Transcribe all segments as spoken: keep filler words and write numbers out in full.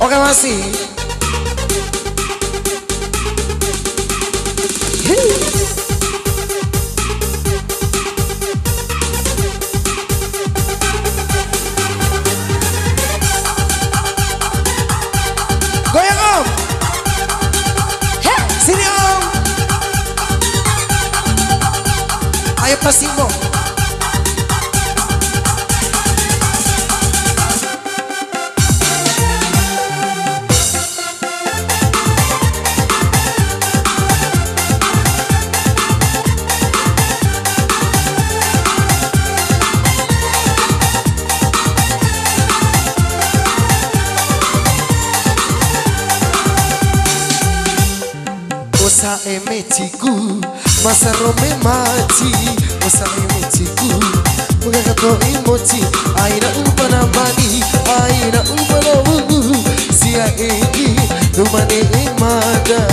Oke masih. Goyang om. Sini om. Ayo Pasimo. Osa emechiku masa rome machi osa emechiku mugagato imochi aina upana mani aina upana ugu sia egi dumane emada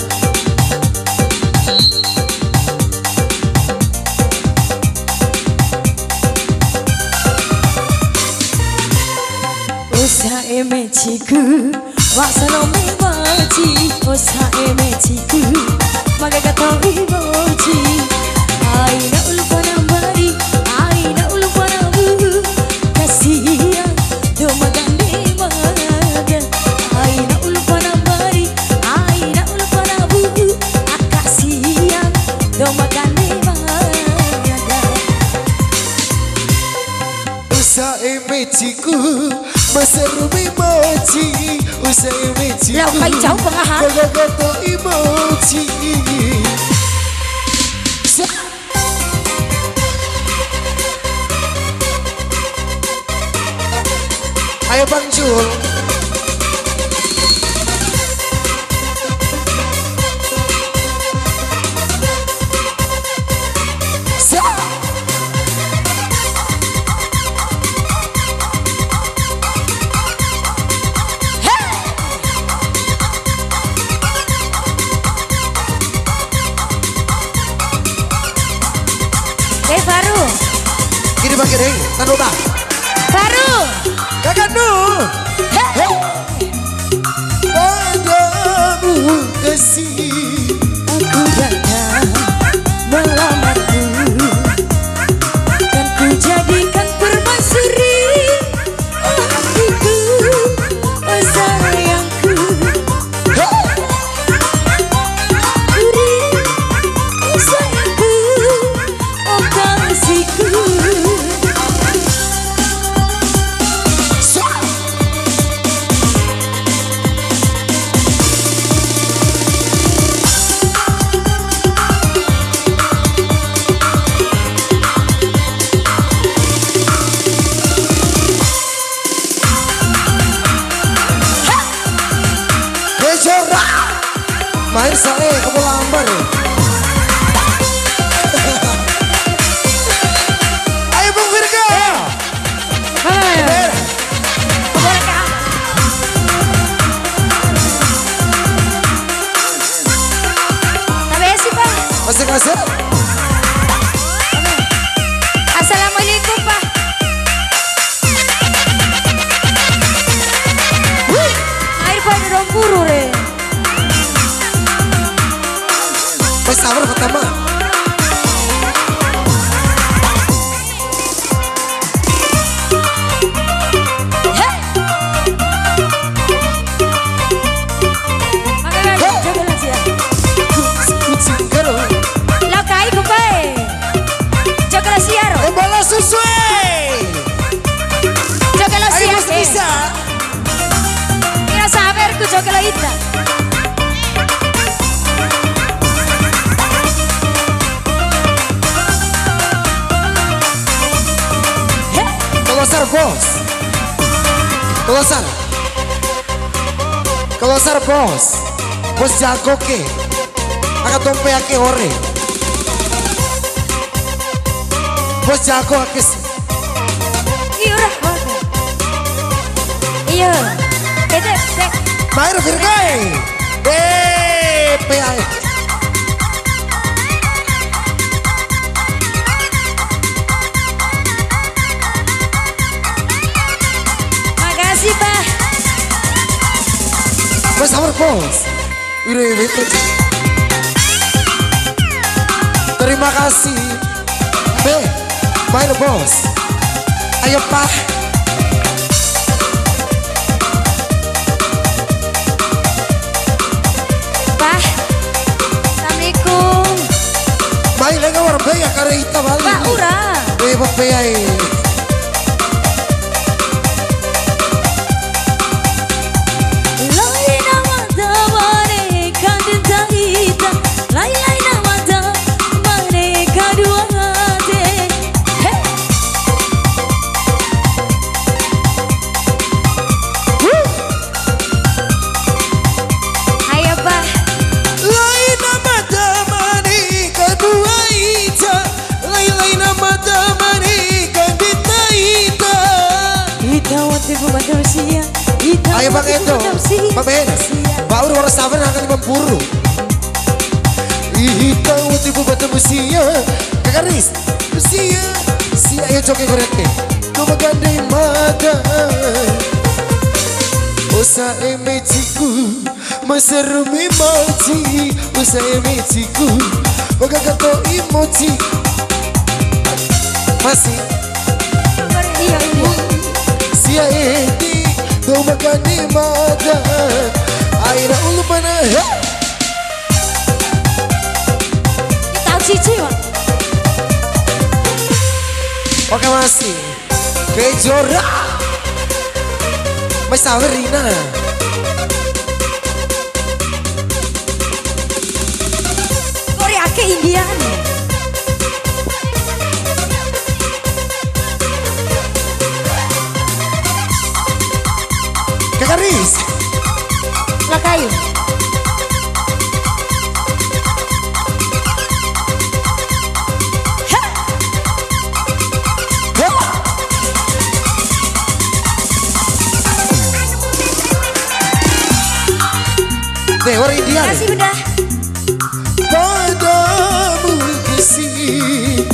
osa emechiku masa rome machi osa emechiku magagato imochi aina ulupana mari aina ulupana buhu kasihan do magande maga aina ulupana mari aina ulupana buhu akasihan do magande maga osa emechiku masa rome machi osa emechiku lao kai cháu của ha magagato imochi. Ayo Bang Jul. Hey Faru, Gini bagi deh, tanu bang. Faru, Kakak nu. Hey. Padamu kasih. aku datang melamarku dan ku jadikan permaisuri hatiku, oh sayangku. Uri, oh sayangku, oh kasihku. Main saya kamu lambar ya. Ayo Bang Virga. Masih kasih. Assalamualaikum Pak. Air pada dong buru re. Mas sahur pertama. Kucing kero. Lakai kumpai. Jogala siaro. Bola sesuai. Jogala Ayo siaro. masih bisa. Ina saber ku jogala ita. Kelosar bos. Kelosar. Kelosar bos. Bos jago ke. Agak tompe ake ore. Bos jago ake. Iya ora. Iya. Bete, bete. Mair Virgai. Eh, P A. Makasih Pak. Mas Amar Bos. Wih, terima kasih. B, main bos. Ayo Pak. Pak. Assalamualaikum. Main lagi orang B ya karena kita balik. Pak Ura. B, Pak B ya. Ayo Bang Edo, Pak Ben, Pak Ur orang sabar akan memburu. Ih, tahu tipu batu besia, Kakak Riz, besia, si ayo joki koreke, kau magandang mata. Usa emeciku, masarumi mochi, usa emeciku, magagato emoji. Masih, si aedi. Kau makan di mata airnya ulu panah. Kita cici Pak. Oke masih Kejora Mas Sawerina Korea ke Indian. Kakak Riz Lakayu. Deh orang India. Kasih udah. Padamu kasih.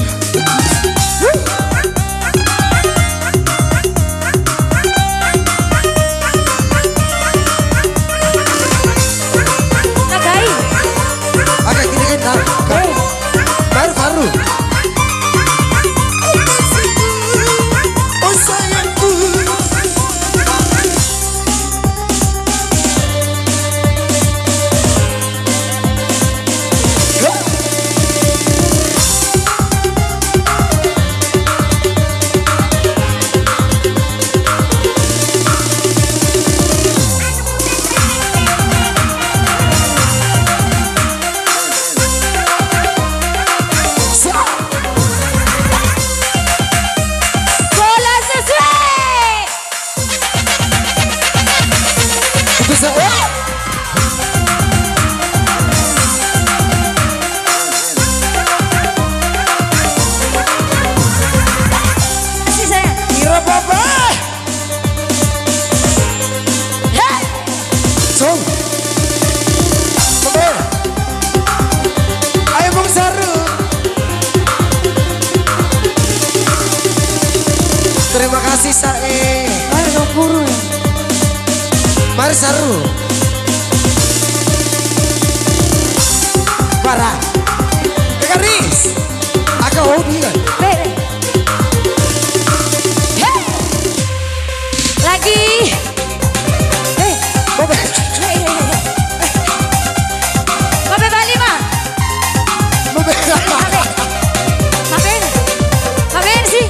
Terima kasih Sae. Mari dong buru. Mari Saru. Parah. Kakak Riz. Aku mau dia. Bere. Hey. Lagi. Hei. Bobe. Hei. Bobe balik mah. Bobe. Maben. Maben sih.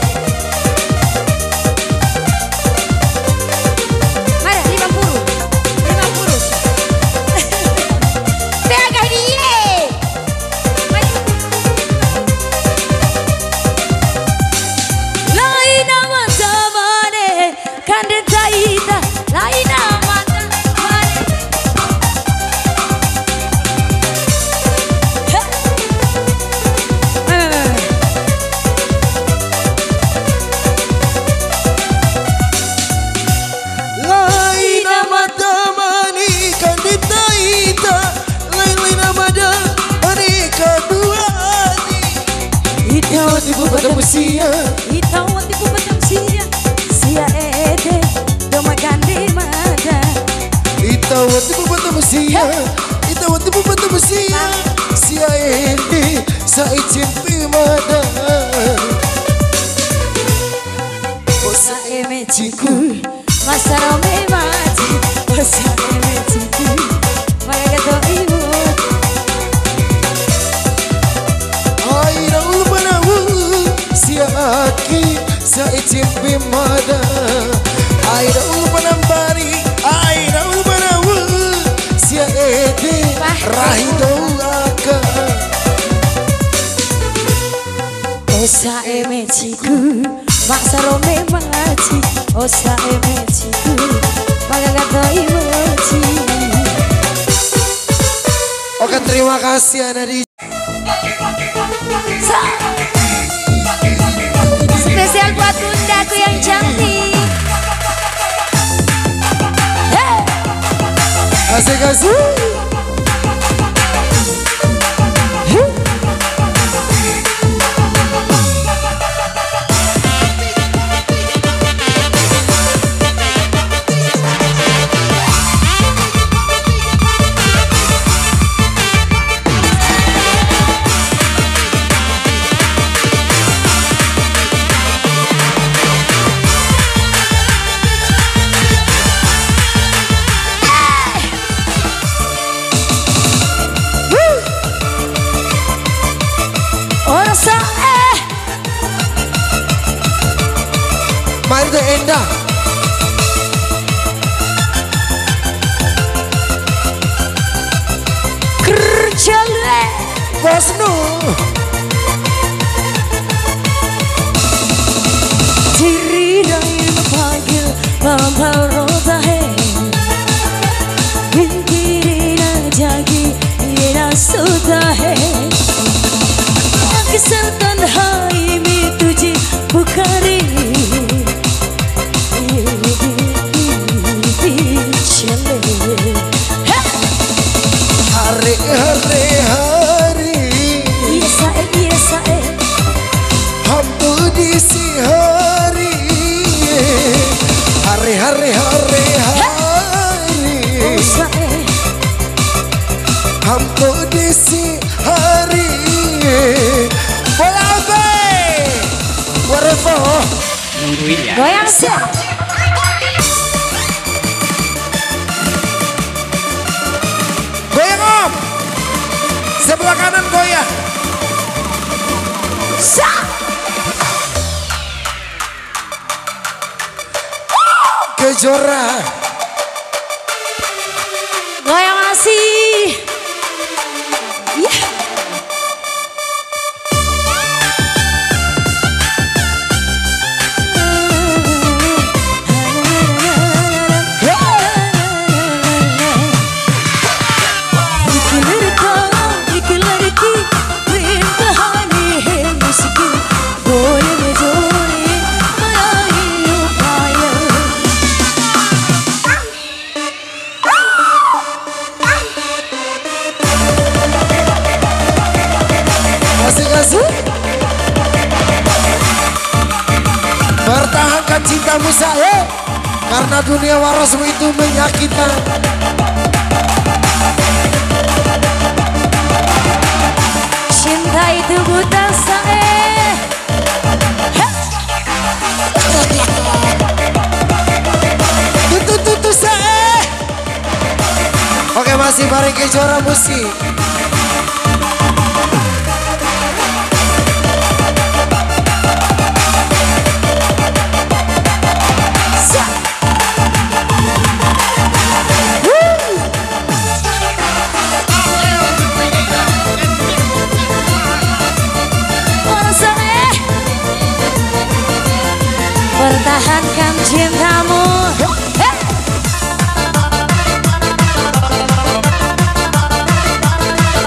Tipu batang sia, itawa tipu batang sia, sia ede, doma gande mada. Itawa tipu batang musia Ita wati bubata musia Sia ende sa ichimpi mada Osa eme chiku Masaro me machi Osa eme chiku Magato imut Ay raul manawu Sia aki sa ichimpi mada Ay raul manambari Ay raul manawu Sia ede rahido aka Osa eme chiku Masaro me machi Osa eme chiku Magato imuchi Oke terima kasih Ana di Spesial buat bundaku yang cantik. Hey. Kasih kasih Mario Endah Kerja le Bosnu Diri dari memanggil Mama roda he Bintiri na jagi Ina sudah he Kisah tanhai mi tuji Bukari Hari hari hari Iya sae iya sae Hamdu di si hari Hari hari hari hari Oh sae Hamdu di si hari Bola be Warevo Goyang sih Goyang om Sebelah kanan goyang Sa Kejora Goyang asih Iya Pertahankan cintamu saya Karena dunia warasmu itu menyakitkan Cinta itu buta sae Tutu tutu saya Oke masih bareng Kejora musik Pertahankan cintamu hey!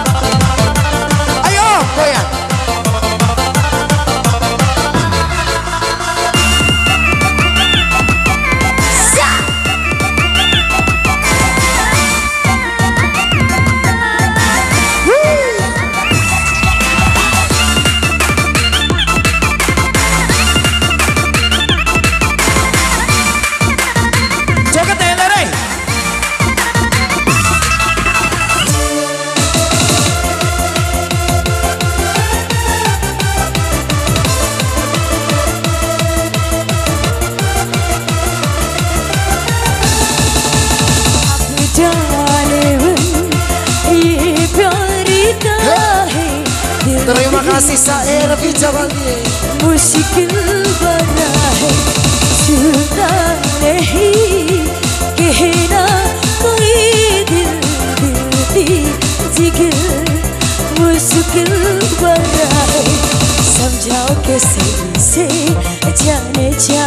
जाने ये प्यारी का है Terima kasih Sair Bijawati. मुश्किल बना है छूता नहीं कहना कोई दिल दिल दी जिगर मुश्किल बना है समझाओ कैसे से जाने जा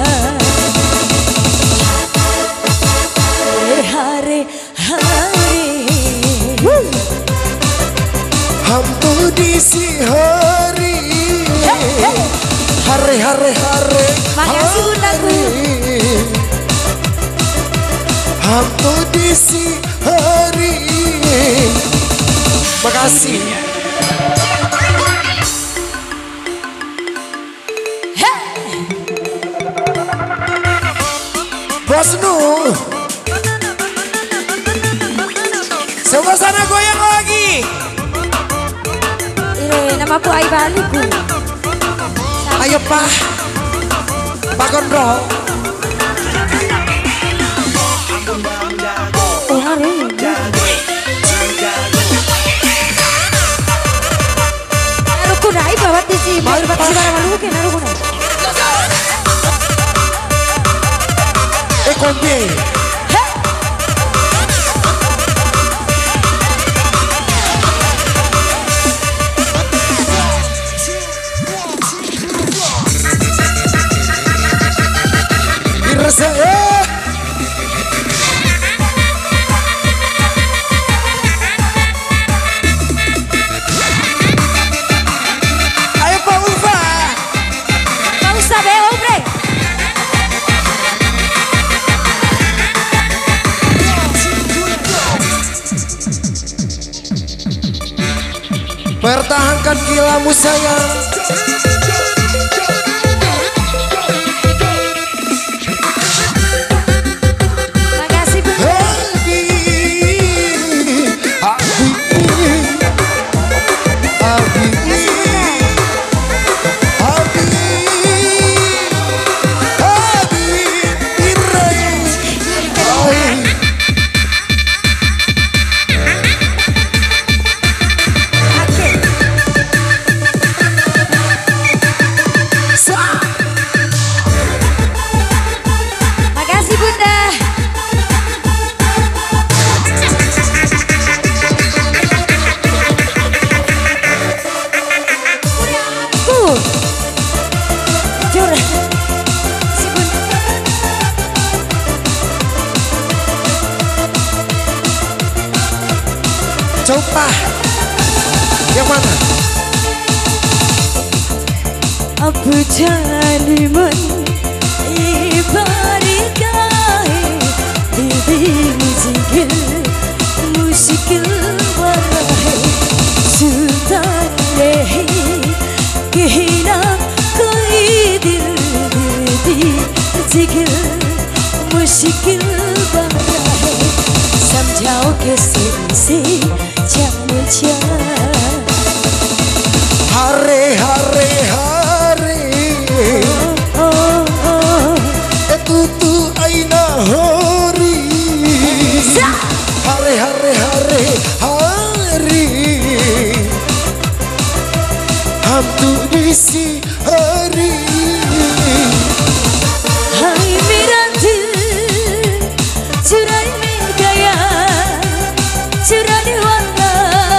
हारे हारे हम तो disi hari Hare hare hare Makasih bundaku. Ham to disi hari. Makasih. Bos Nu. Sebelah sana goyang lagi. Ini namaku Aibaliku. Ayo Pak, Pak Gondrong. Oh hari. Naruh kunai bawa tisi, baru bawa tisi barang malu ke naruh kunai. Eh kompi. Ayo Pak Ulfa. Pak Ustaz be hombre. Pertahankan gilamu sayang. Coba yang mana? अब जाने मन ये बारी का है दीदी जिगर मुश्किल बना है सुनता नहीं कहना कोई दिल दीदी जिगर मुश्किल बना है समझाओ कैसे से जाने जा Hare hare hare oh, oh, oh. Etutu aina hori Hare hare hare hari Ham tu disi hari Hai mera dil चुराई में गया चुराने वाला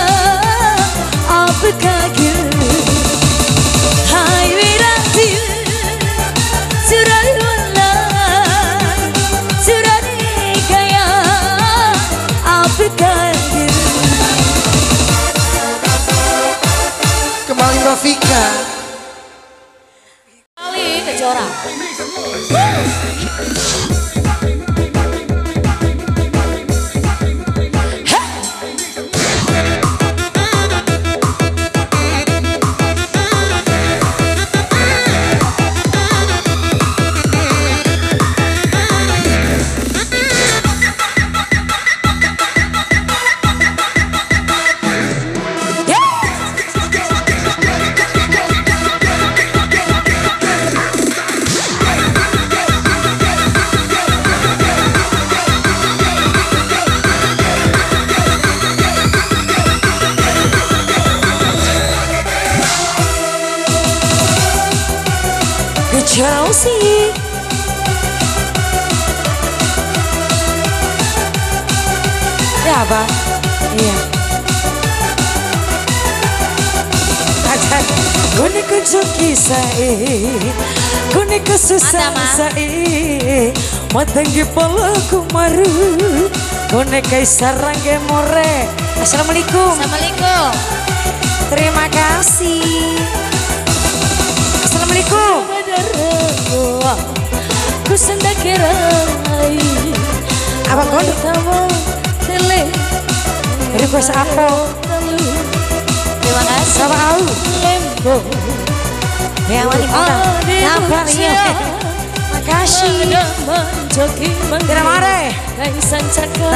आपका दिल हाय मेरा दिल चुराने वाला चुराने गया आपका दिल Kembali Rafika. kasih. Ya apa? Iya. Ajar, gune kucu kisah gune kesusah sai, matangi polaku maru, gune kaisar rangge more. Assalamualaikum. Assalamualaikum. Terima kasih. Assalamualaikum. Ku sendakirai. Apa kau? Tele. Request apa? Terima kasih. Sama au. Lembo. Ya wali mana? Sabar ya. Makasih. Tidak marah. Kaisan cakap.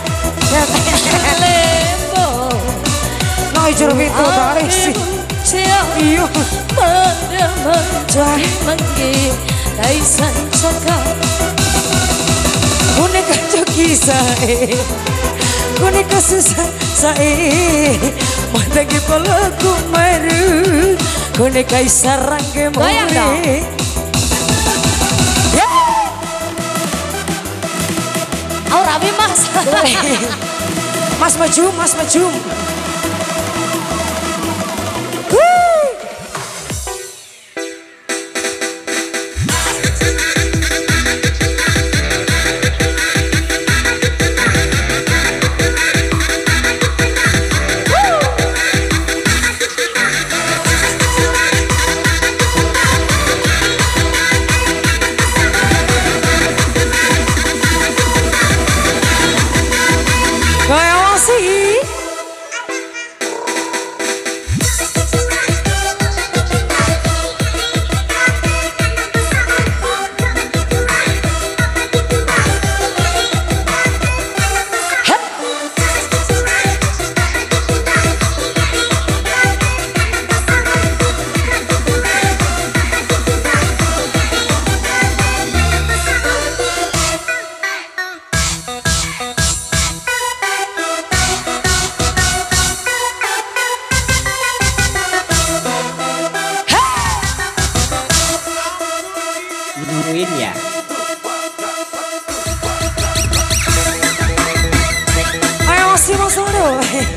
Lembo. No juru itu tarik sih. Iyo. Pada menjadi manggi. Kaisan cakap. Gune kacu kisah gune kesusah sai, matangi polaku maru, gune kaisar rangge more. Goyang dong. Oh Rabi mas. Mas maju, mas maju. Ya. Ayo masih masuk dulu.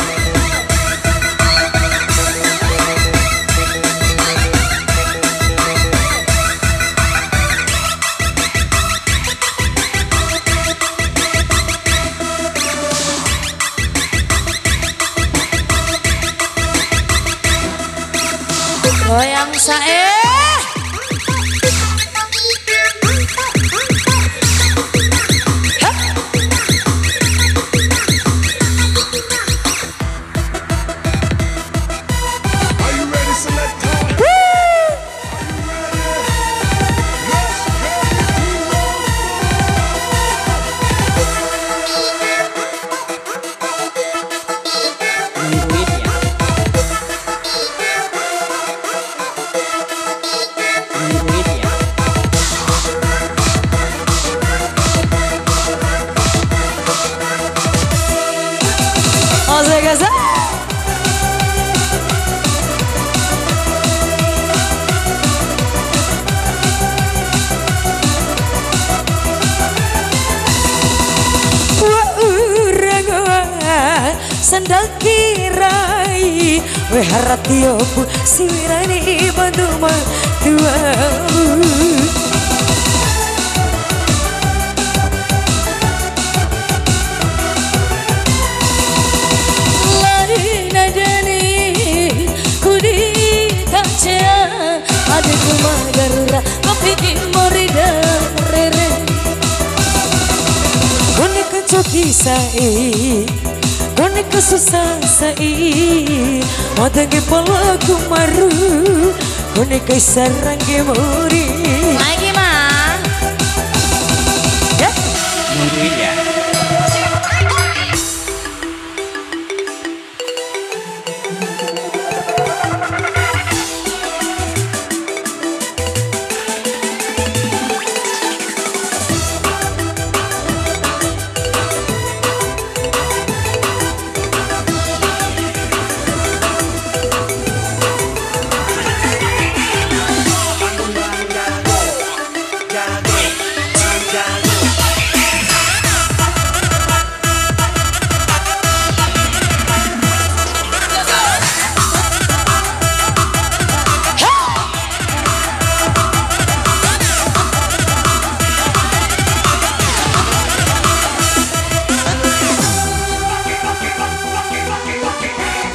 Goyang sae. Sandal kirai we haratioku siwirani bantu dua. Lari nadani kudi kaca adikku magarura kopiki morida rere. Gune kecoki sai gune kesusah sai, matangi polaku maru, gune kaisar rangge muri. Lagi mah. Ya. Nungguin ya.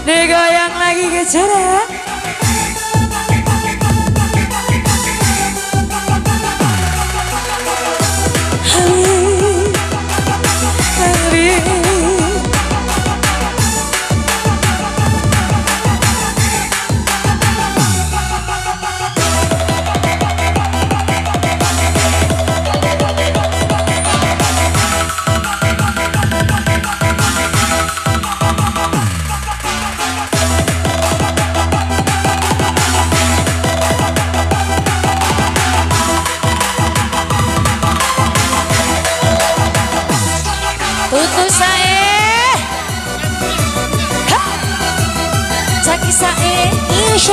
Nih goyang lagi ke cara. Putus sae, caki sae, isya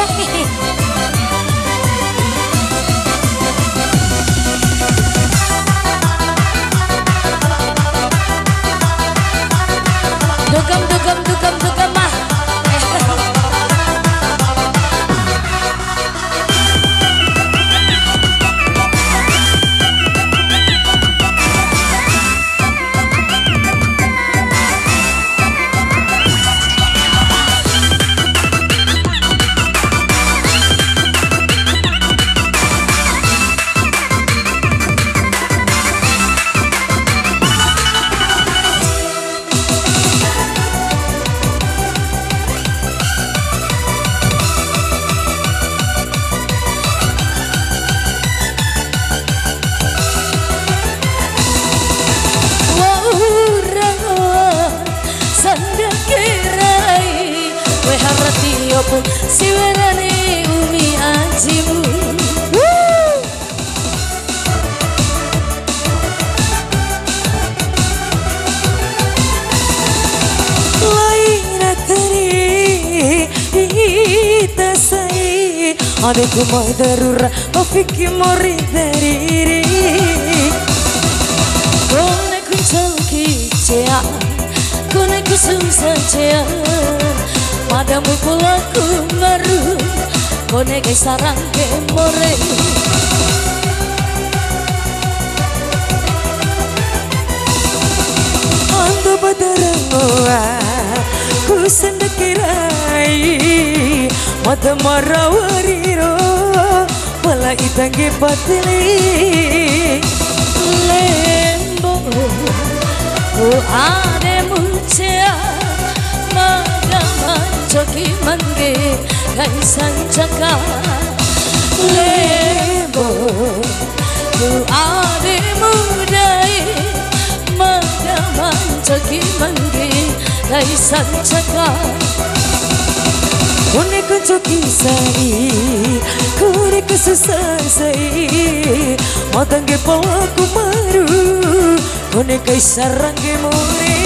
dugem dugem dugem dugem mah. Pun si werane umi ajimu lain atari itasai adekku mau darura fikir mori dariri kone kuncoki cea kone kususah cea padamu pulaku maru kone ke sarang ke more ando badarangoa ku sendekirai mata marawariro wala itangi patili lembo ku ade mucea Joki mangge kai sancaka lebo ku ade mudai madaman joki mangge kai sancaka kone ku joki sai kone ku susah sai matangge palaku maru kone kai sarangge more